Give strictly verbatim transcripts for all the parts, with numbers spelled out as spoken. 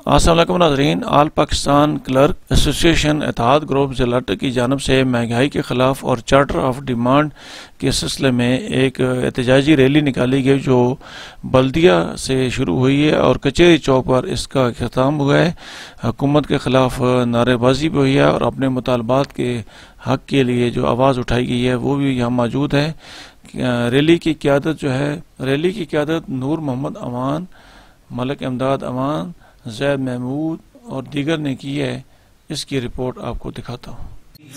अस्सलाम वालेकुम नाज़रीन। आल पाकिस्तान क्लर्क एसोसिएशन इत्तेहाद ग्रुप ज़िला की जानिब से महंगाई के ख़िलाफ़ और चार्टर ऑफ डिमांड के सिलसिले में एक एहतजाजी रैली निकाली गई जो बल्दिया से शुरू हुई है और कचहरी चौक पर इसका अख्ताम हुआ है। हुकूमत के ख़िलाफ़ नारेबाजी भी हुई है और अपने मुतालबात के हक़ के लिए जो आवाज़ उठाई गई है वो भी यहाँ मौजूद है। रैली की क़यादत जो है रैली की क़यादत नूर मोहम्मद अमान, मलिक इमदाद अमान, ज़ैद महमूद और दीगर ने की है। इसकी रिपोर्ट आपको दिखाता हूँ।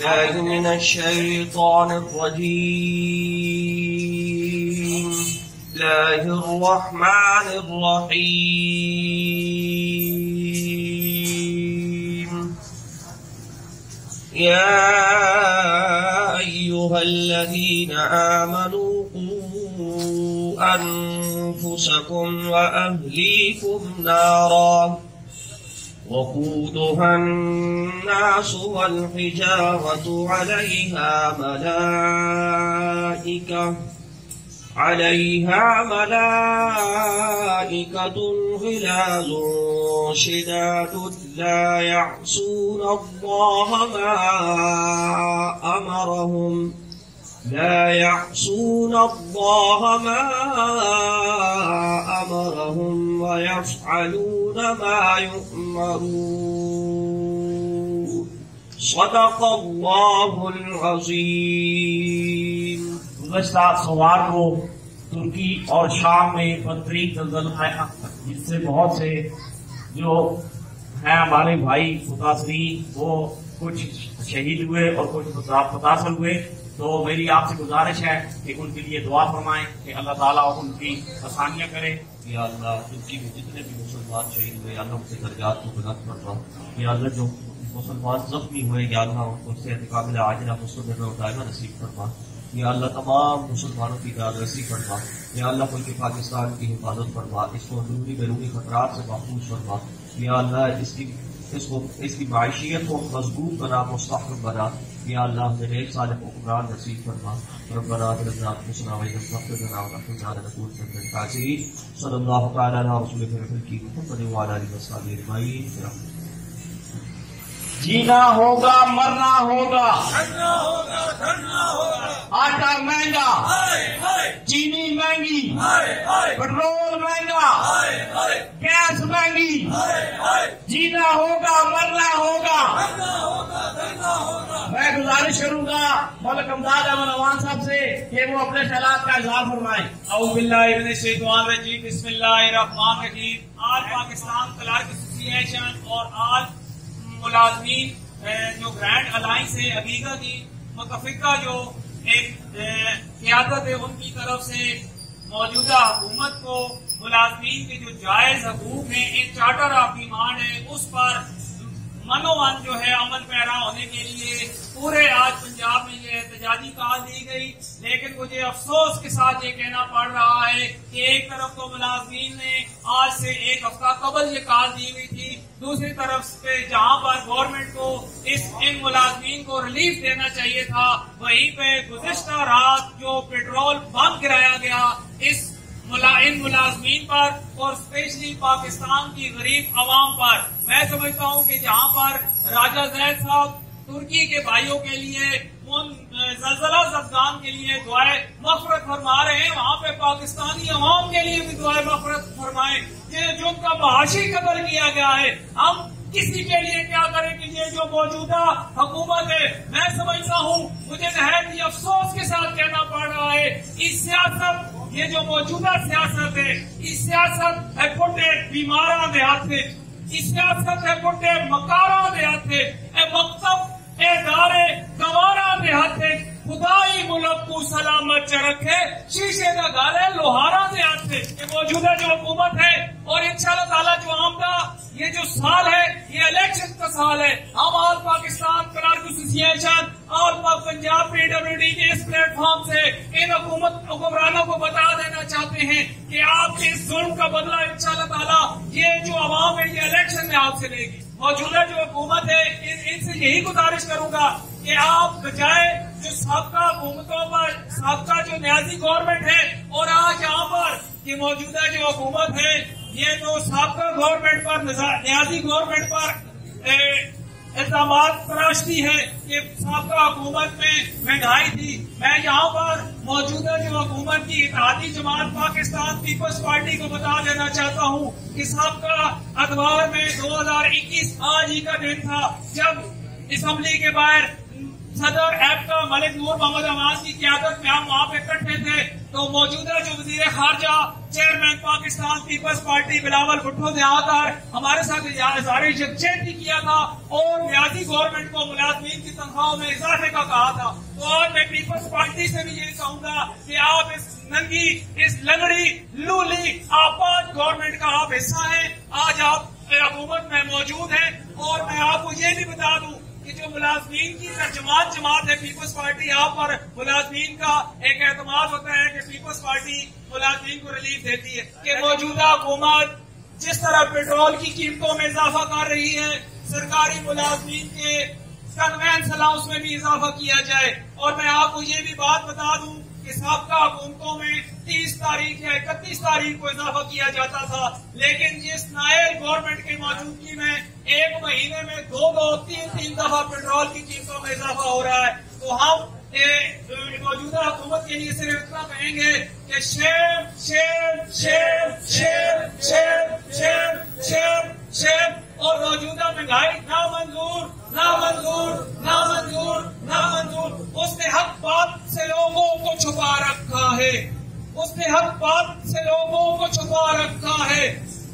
या अय्युहल्लज़ीना आमनू अनफुसकुम व अहलीकुम नारा वक़ूदुहा अन्नासु वल हिजारतु अलैहा मलाइका अलैहा मलाइकतुन ग़िलाज़ुन शिदादुन ला यअसून अल्लाह मा अमरहुम ला यअसून अल्लाह मा अमरहुम व यफ़अलून मा युअमरून। सदक़ल्लाहुल अज़ीम। गुज़श्ता सोमवार को तुर्की और शाम में बदतरीन ज़लज़ला आया, जिससे बहुत से जो हैं हमारे भाई मुतासरीन वो कुछ शहीद हुए और कुछ मुतासर हुए। तो मेरी आपसे गुजारिश है कि उनके लिए दुआ फरमाएं कि अल्लाह ताला उनकी आसानियां करे। या अल्लाह तुर्की में जितने भी मुसलमान शहीद हुए अल्लाह उनके दर्जात को बुलंद फरमा। या अल्लाह जो मुसलमान जख्मी हुए या अल्लाह उनको सेहत कामिला आजिला मुस्तक़बिल और दायमा नसीब फरमा। या अल्लाह तमाम मुसलमानों की दारसी फरमा। या अल्लाह मुल्क पाकिस्तान की हिफाजत फरमा, इसको अंदरूनी बैरूनी खतरात से महफूज फरमा। या अल्लाह इसकी इसको इसकी माइशियत को मजबूत बना, मुस्तहकम बना। या अल्लाह मेरे एक साल हुक्मरान नसीब फरमा। रब्बना अतिना हुस्ना व इज़्ज़तना व रफ़अना नकून मिनल कासिरीन। सल्लल्लाहु तआला अला रसूलिल की मुहम्मद व अला आलिहि व सहाबिहि अजमईन। जीना होगा, मरना होगा, धरना होगा, धरना होगा। आटा महंगा, चीनी महंगी, पेट्रोल महंगा, गैस महंगी, जीना होगा, मरना होगा, धरना होगा, धरना होगा। मैं गुजारिश करूंगा मलिक इमदाद अमान अमान साहब से कि वो अपने ख्यालात का इज़हार फरमाएं। औज़ु बिल्लाहि मिनश शैतानिर रजीम। बिस्मिल्लाहिर्रहमानिर रहीम। आज पाकिस्तान क्लर्क एसोसिएशन और आज मुलाज़मीन जो ग्रैंड अलायंस है अगीगा की मुतफ़िका जो एक क़यादत है उनकी तरफ से मौजूदा हुकूमत को मुलाज़मीन के जो जायज हकूक है एक चार्टर ऑफ डिमांड है उस पर मनोमन जो है अमल पैरा होने के लिए पूरे आज पंजाब में ये एहतजाजी कॉल दी गई। लेकिन मुझे अफसोस के साथ ये कहना पड़ रहा है कि एक तरफ तो मुलाज़मीन ने आज से एक हफ्ता कबल ये कॉल दी हुई थी, दूसरी तरफ से जहां पर गवर्नमेंट को इस इन मुलाज़मीन को रिलीफ देना चाहिए था, वहीं पे गुज़िश्ता रात जो पेट्रोल बम गिराया गया इस मुला, इन मुलाज़मीन पर और स्पेशली पाकिस्तान की गरीब अवाम पर। मैं समझता हूँ कि जहाँ पर राजा ज़ैद साहब तुर्की के भाइयों के लिए उन ज़लज़ला ज़ब्दान के लिए दुआए मग़फ़िरत फरमा रहे हैं, वहाँ पे पाकिस्तानी अवाम के लिए भी दुआए मग़फ़िरत फरमाएं जो उनका महाशी कत्ल किया गया है। हम किसी के लिए क्या करें कि ये जो मौजूदा हुकूमत है, मैं समझता हूँ मुझे नहायत ही अफसोस के साथ कहना पड़ रहा है इस सियासत ये जो मौजूदा सियासत है इस सियासत है पुटे बीमारा दे हाथे, इस सियासत है पुटे मकारा दे हाथे, ए मकतब ए दारे गवारा दे हाथे, खुदाई मुल्क को सलामत च रखे, शीशे का गाले लोहारा दे हाथे। ये मौजूदा जो हुकूमत है और इंशाअल्लाह ताला जो आमदा ये जो साल है ये इलेक्शन का साल है। हम ऑल पाकिस्तान क्लर्क एसोसिएशन और पंजाब पीडब्ल्यूडी के इस प्लेटफॉर्म से इन हुकूमत हुक्मरानों को बता देना चाहते हैं कि आपके इस जुल्म का बदला इंशाअल्लाह ताला ये जो अवाम है ये इलेक्शन में आपसे लेगी। मौजूदा जो हुकूमत है इनसे यही गुजारिश करूंगा कि आप बजाय जो सबका हुकूमतों पर सबका जो न्याजी गवर्नमेंट है और आज यहाँ पर कि मौजूदा जो हुकूमत है ये तो साबका गवर्नमेंट पर, न्याजी गवर्नमेंट पर इल्जाम तराशती है कि साबका हुकूमत में महंगाई थी। मैं यहाँ पर मौजूदा जो हुकूमत की इत्तेहादी जमात पाकिस्तान पीपल्स पार्टी को बता देना चाहता हूँ कि साबका अखबार में दो हजार इक्कीस आज ही का दिन था जब असम्बली के बाहर सदर एबका मलिक नूर मोहम्मद अवान की क़यादत में हम वहाँ पे इकट्ठे थे, तो मौजूदा जो वजीर खारजा chairman Pakistan peoples party Bilawal Bhutto ने आकर हमारे साथ इज़हार यकजहती किया था और रियासी गवर्नमेंट को मुलाजमीन की तनख्वाहों में इजाफे का कहा था। तो आज मैं पीपल्स पार्टी से भी ये कहूंगा कि आप इस नंगी, इस लंगड़ी, लूली आपात गवर्नमेंट का आप हिस्सा है। आज आप हुकूमत में मौजूद हैं और मैं आपको ये भी बता दूं कि जो मुलाजमीन की तर्जुमान जमात है पीपल्स पार्टी, यहाँ पर मुलाजमीन का एक एतमाद होता है कि पीपल्स पार्टी मुलाजमीन को रिलीफ देती है कि मौजूदा हुकूमत जिस तरह पेट्रोल की कीमतों में इजाफा कर रही है, सरकारी मुलाजमीन के कन्वेंस अलाउंस में भी इजाफा किया जाए। और मैं आपको ये भी बात बता दूं कि साबका हुकूमतों में तीस तारीख या इकतीस तारीख को इजाफा किया जाता था, लेकिन जिस नायल गवर्नमेंट की मौजूदगी में एक महीने में दो दो तीन तीन दफा पेट्रोल की कीमतों में इजाफा हो रहा है। तो हम मौजूदा हुकूमत के लिए सिर्फ इतना कहेंगे कि शेर शेर शेर शेर शेर शेर शेर शेर और मौजूदा महंगाई ना मंजूर, ना मंजूर, ना मंजूर, ना मंजूर। उसने हक बात से लोगों को छुपा रखा है, उसने हक बात से लोगों को छुपा रखा है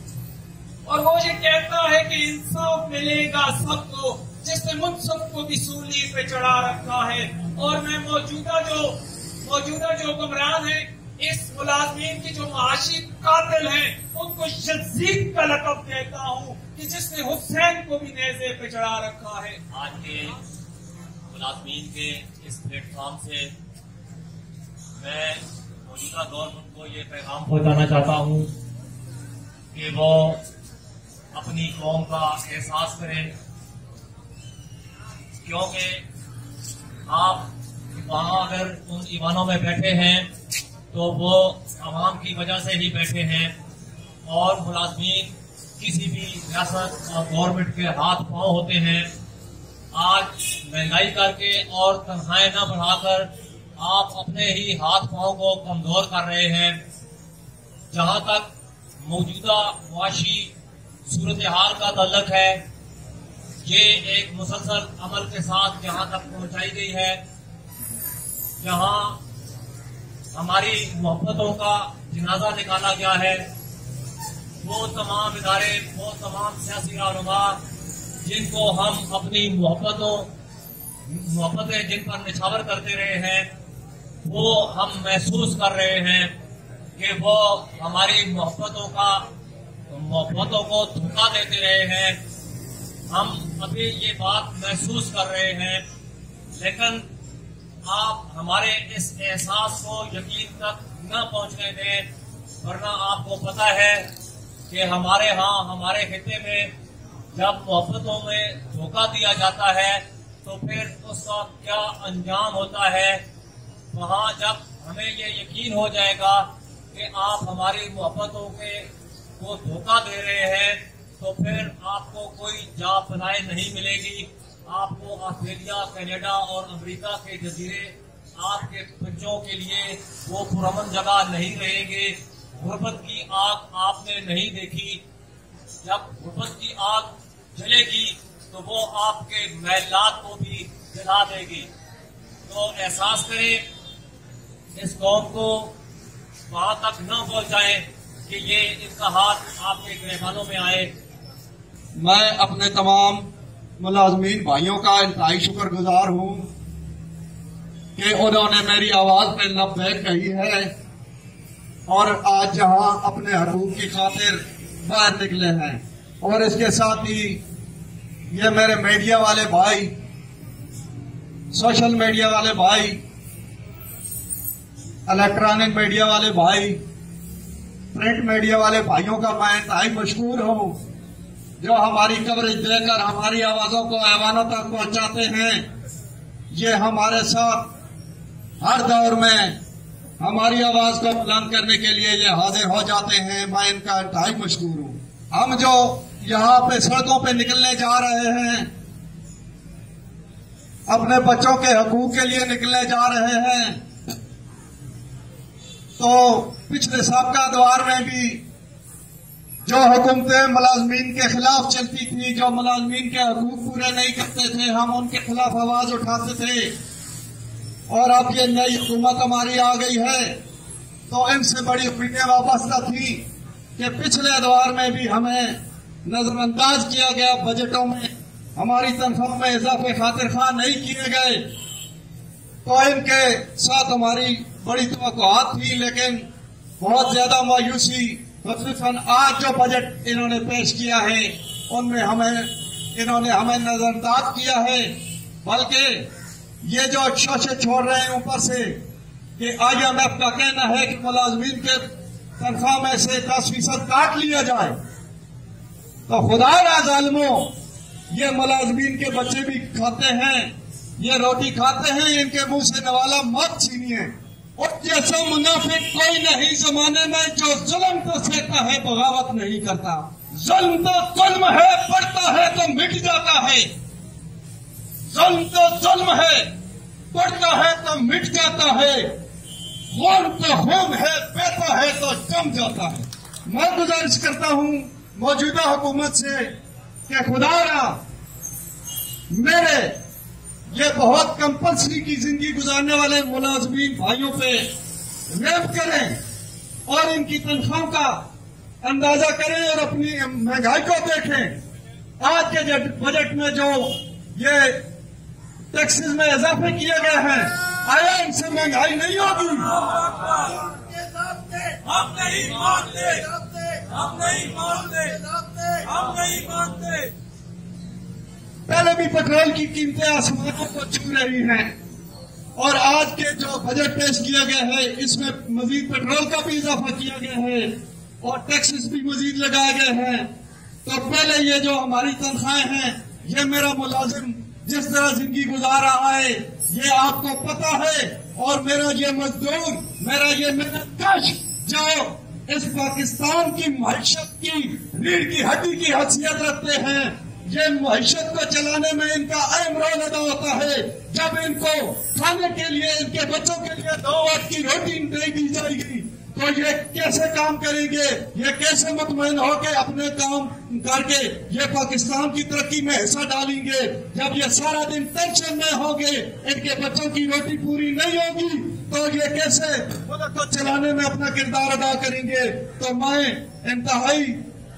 और वो ये कहता है कि इंसाफ मिलेगा सबको, जिसने मुनसब को भी सूली पे चढ़ा रखा है। और मैं मौजूदा जो मौजूदा जो हुक्मरान है, इस मुलाजमीन की जो माशी कातिल हैं, उनको यजीद का लक़ब देता हूँ कि जिसने हुसैन को भी नेज़े पे चढ़ा रखा है। आज के मुलाजमीन के इस प्लेटफॉर्म से मैं मौजूदा गवर्नमेंट को ये पैगाम पहुंचाना चाहता हूँ कि वो अपनी कौम का एहसास करें, क्योंकि आप वहाँ अगर उन ईवानों में बैठे हैं तो वो आवाम की वजह से ही बैठे हैं और मुलाजमीन किसी भी रियासत और गवर्नमेंट के हाथ पांव होते हैं। आज महंगाई करके और तनख्वाहें न बढ़ाकर आप अपने ही हाथ पांव को कमजोर कर रहे हैं। जहां तक मौजूदा मुआशी सूरत हाल का ताल्लुक है, ये एक मुसलसल अमल के साथ जहां तक पहुंचाई गई है, जहां हमारी मोहब्बतों का जनाजा निकाला गया है। वो तमाम इदारे, वो तमाम सियासी रहनुमा जिनको हम अपनी मोहब्बतों मोहब्बतें जिन पर निछावर करते रहे हैं, वो हम महसूस कर रहे हैं कि वो हमारी मोहब्बतों का मोहब्बतों को धोखा देते रहे हैं। हम अभी ये बात महसूस कर रहे हैं, लेकिन आप हमारे इस एहसास को यकीन तक न पहुंचने दें, वरना आपको पता है कि हमारे यहाँ हमारे खिते में जब मोहब्बतों में धोखा दिया जाता है तो फिर उसका क्या अंजाम होता है। वहाँ जब हमें ये यकीन हो जाएगा कि आप हमारी मोहब्बतों के को धोखा दे रहे हैं, तो फिर आपको कोई जा पनाह नहीं मिलेगी। आपको ऑस्ट्रेलिया, कनाडा और अमेरिका के जजीरे आपके बच्चों के लिए वो पुरअमन जगह नहीं रहेंगे। गुर्बत की आग आपने नहीं देखी, जब गुर्बत की आग जलेगी तो वो आपके महलात को भी जला देगी। तो एहसास करें, इस कौम को वहां तक न पहुंचाएं कि ये इनका हाथ आपके गिरबानों में आए। मैं अपने तमाम मुलाजमीन भाइयों का इंतहाई शुक्रगुजार हूँ कि उन्होंने मेरी आवाज पे लब्बैक कही है और आज जहां अपने हकूक की खातिर बाहर निकले हैं। और इसके साथ ही ये मेरे मीडिया वाले भाई, सोशल मीडिया वाले भाई, इलेक्ट्रॉनिक मीडिया वाले भाई, प्रिंट मीडिया वाले भाइयों का मैं इंतहाई मशकूर हूँ जो हमारी कवरेज देकर हमारी आवाजों को ऐवानों तक पहुंचाते हैं। ये हमारे साथ हर दौर में हमारी आवाज को बुलंद करने के लिए ये हाजिर हो जाते हैं। मैं इनका इंतहाई मशकूर हूँ। हम जो यहाँ पे सड़कों पे निकलने जा रहे हैं, अपने बच्चों के हकूक के लिए निकलने जा रहे हैं, तो पिछले साबका दौर में भी जो हुकूमतें मुलाजमीन के खिलाफ चलती थी, जो मुलाजमीन के हकूक पूरे नहीं करते थे, हम उनके खिलाफ आवाज उठाते थे। और अब ये नई हुकूमत हमारी आ गई है, तो इनसे बड़ी उम्मीदें वाबस्ता थी कि पिछले दौर में भी हमें नजरअंदाज किया गया। बजटों में हमारी तनख्वाह में इजाफे खातिर खा नहीं किए गए, तो इनके साथ हमारी बड़ी तवक्कुआत थी, लेकिन बहुत ज्यादा मायूसी। खसूसन आज जो बजट इन्होंने पेश किया है उनमें हमें इन्होंने हमें नजरअंदाज किया है। बल्कि ये जो शोशे छोड़ रहे हैं ऊपर से कि आई एम एफ का कहना है कि मुलाजमीन के तनख्वाह में से दस फीसद काट लिया जाए, तो खुदा ना जालिमो, ये मुलाजमीन के बच्चे भी खाते हैं, ये रोटी खाते हैं, इनके मुंह से नवाला मत छीनिए। और जैसा मुनाफिक कोई नहीं जमाने में जो जुल्म तो सहता है, बगावत नहीं करता। जुल्म तो जुल्म है, बढ़ता है तो मिट जाता है। जुल्म तो जुल्म है, बढ़ता है तो मिट जाता है। खून तो खून है, बहता है तो जम जाता है। मैं गुजारिश करता हूं मौजूदा हुकूमत से कि खुदारा मेरे ये बहुत कंपल्सरी की जिंदगी गुजारने वाले मुलाजमीन भाइयों पे रेप करें और इनकी तनख्वाह का अंदाजा करें और अपनी महंगाई को देखें। आज के बजट में जो ये टैक्सेस में इजाफे किए गए हैं, आया इनसे महंगाई नहीं होगी? हम नहीं मानते, हम नहीं मानते, हम नहीं मानते। पहले भी पेट्रोल की कीमतें आसमानों को छू रही हैं, और आज के जो बजट पेश किया गया है इसमें मजीद पेट्रोल का भी इजाफा किया गया है और टैक्सेस भी मजीद लगाए गए हैं। तो पहले ये जो हमारी तनख्वाहें हैं, ये मेरा मुलाजिम जिस तरह जिंदगी गुजार रहा है ये आपको पता है, और मेरा ये मजदूर, मेरा ये मेहनतकश जो इस पाकिस्तान की मईशत की रीढ़ की हड्डी की हैसियत रखते हैं, ये मईशत को चलाने में इनका अहम रोल अदा होता है। जब इनको खाने के लिए, इनके बच्चों के लिए दो वक्त की रोटी नहीं दी जाएगी तो ये कैसे काम करेंगे? ये कैसे मुतमईन होकर अपने काम करके ये पाकिस्तान की तरक्की में हिस्सा डालेंगे? जब ये सारा दिन टेंशन में होंगे, इनके बच्चों की रोटी पूरी नहीं होगी, तो ये कैसे मुल्क को चलाने में अपना किरदार अदा करेंगे? तो मैं इंतहाई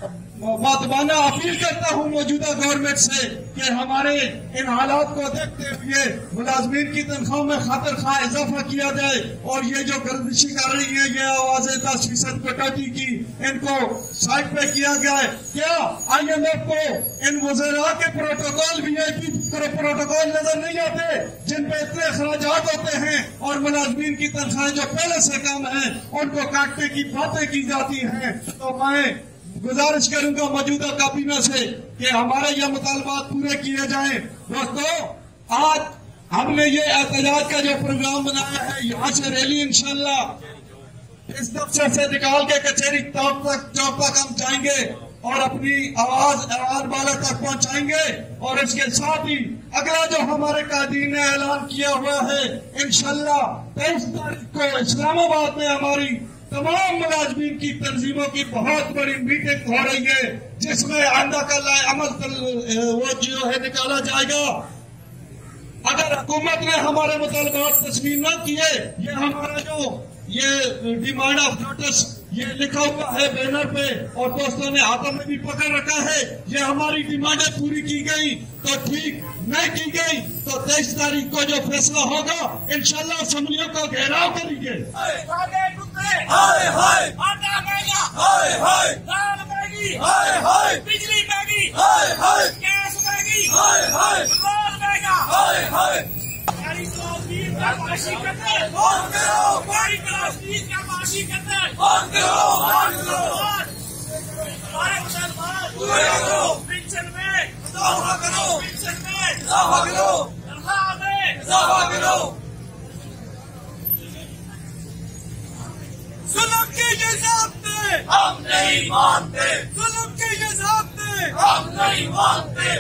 बातबाना अपील करता हूं मौजूदा गवर्नमेंट से कि हमारे इन हालात को देखते हुए मुलाजमीन की तनख्वाह में खातिर खा इजाफा किया जाए, और ये जो गर्दिशी कर रही है, ये आवाजें दस फीसद कटौती की, इनको साइड पे किया जाए। क्या आई एम एफ को इन वज़रा के protocol V I P protocol नजर नहीं आते जिन पे इतने अखराजात होते हैं, और मुलाजमीन की तनख्वाहें जो पहले से कम है उनको काटने की बातें की जाती हैं? तो मैं गुजारिश करूंगा मौजूदा काबीना से कि हमारे ये मुतालबात पूरे किए जाएं। दोस्तों, आज हमने ये एहतजाज का जो प्रोग्राम बनाया है, यहाँ से रैली इंशाल्लाह इस दफ्तर से निकाल के कचहरी चौक तक चौक तक हम जाएंगे और अपनी आवाज आवाज वाले तक पहुंचाएंगे। और इसके साथ ही अगला जो हमारे कायदीन ने ऐलान किया हुआ है, इंशाल्लाह तेईस तारीख को इस्लामाबाद में हमारी तमाम मुलाजमीन की तंजीमों की बहुत बड़ी मीटिंग हो रही है, जिसमें आंदा कल अमल वो जो है निकाला जाएगा। अगर हुकूमत ने हमारे मुतालबात तस्लीम न किए, ये हमारा जो ये डिमांड ऑफ नोटिस ये लिखा हुआ है बैनर पे, और दोस्तों ने हाथों में भी पकड़ रखा है, ये हमारी डिमांडें पूरी की गई तो ठीक, नहीं की गई तो तेईस तारीख को जो फैसला होगा इंशाल्लाह असम्बलियों को घेराव करेंगे। हाय हाय आटा महंगा, हाय हाय दाल महंगी, हाय हाय बिजली महंगी, हाय हाय गैस महंगी, हाय हाय पेट्रोल महंगा, हाय हाय गाड़ी प्लास्टिक का माशी करते हैं, बंद करो गाड़ी प्लास्टिक का माशी करते हैं, बंद करो बंद करो हमारे मुसलमान पूरे करो, पेंशन में इजाफा करो, पेंशन में इजाफा करो, तनख्वाह में इजाफा करो। ये ज़ाब्ते हम नहीं मानते, जुल्म के ये ज़ाब्ते हम नहीं मानते।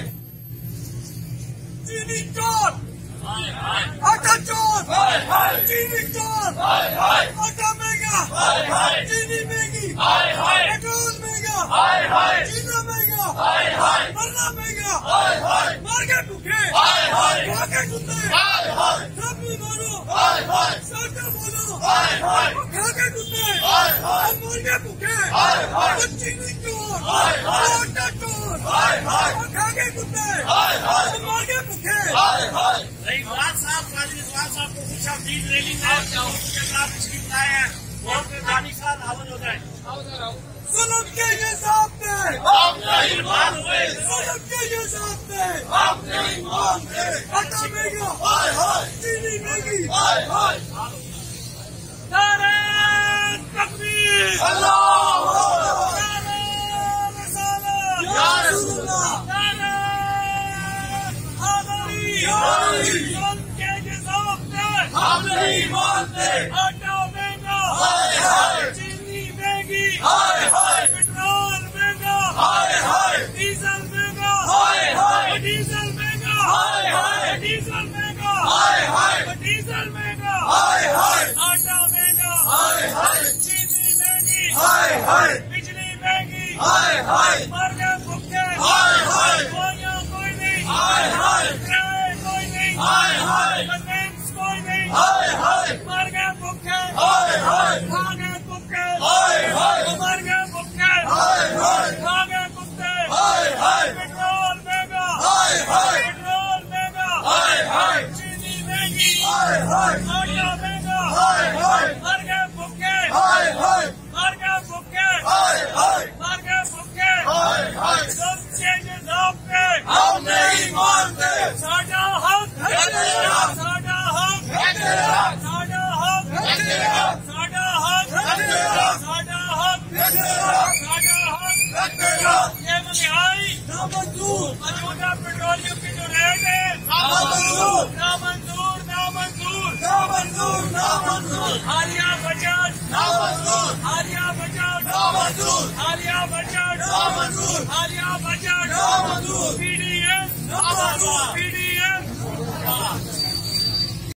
चीनी चोर हाय हाय आटा चोर हाय हाय चीनी चोर हाय हाय आटा महंगा हाय हाय चीनी महंगी हाय हाय पेट्रोल महंगा हाय हाय चीना महंगा हाय हाय मरना महंगा हाय हाय मार के भूखे हाय हाय खा के कुत्ते हाय हाय सब भी मारो हाय हाय साटा बोलो हाय हाय खा के कुत्ते हाय हाय मार के भूखे हाय हाय चीनी चोर हाय हाय आटा चोर हाय हाय खा के कुत्ते हाय हाय मार के भूखे हाय हाय। इकबाल साहब काजी इकबाल साहब को कुछ आप नींद रैली में उसके खिलाफ तशरीफ लाए हैं वोट में गाड़ी साथ आवाज हो जाए। जुल्म के ये ज़ाब्ते हम नहीं मानते, जुल्म के ये ज़ाब्ते हम नहीं मानते। आटा महंगा हाय हाय चीनी महंगी हाय हाय। नारे तकबीर अल्लाहू अकबर। नारे रिसालत या रसूलल्लाह। नारे हैदरी जुल्म के ये ज़ाब्ते हम नहीं मानते, आटा महंगा हाय हाय चीनी महंगी हाय हाय पेट्रोल महंगा हाय हाय डीजल महंगा हाय हाय डीजल महंगा हाय हाय डीजल महंगा हाय हाय डीजल महंगा हाय हाय आटा महंगा हाय हाय चीनी महंगी हाय हाय बिजली महंगी हाय हाय मर गए भूखे हाय हाय दवाइयाँ कोई नहीं हाय हाय किराए कोई नहीं हाय हाय कन्वेंस कोई नहीं हाय हाय मर गए भूखे हाय हाय खा गए भूखे हाय हाय मर गए भूखे हाय हाय खा गए कुत्ते हाय हाय पेट्रोल महंगा हाय हाय पेट्रोल महंगा हाय हाय चीनी महंगी हाय हाय आटा महंगा हाय हाय मर गए भूखे हाय हाय मर गए भूखे हाय हाय मर गए भूखे हाय हाय। सब चेंजेस आपके हम नहीं मानते, साडा हक है तेरा। साडा हक है तेरा। साडा हक है तेरा। साडा हक है तेरा। साडा हक है तेरा। साडा हक है तेरा। ये महंगाई नामंजूर मौजूदा पेट्रोलियम की जो रेट है नामंजूर। नामंजूर नामंजूर नामंजूर नामंजूर हालिया बजट नामंजूर हालिया बजट नामंजूर हालिया बजट नामंजूर हालिया बजट नामंजूर पीडीएम नामंजूर पीडीएम